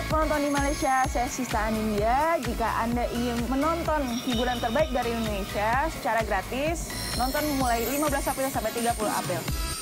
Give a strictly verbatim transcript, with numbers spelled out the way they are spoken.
penonton di Malaysia, saya Sista Anindya. Jika Anda ingin menonton hiburan terbaik dari Indonesia secara gratis, nonton mulai lima belas April sampai tiga puluh April.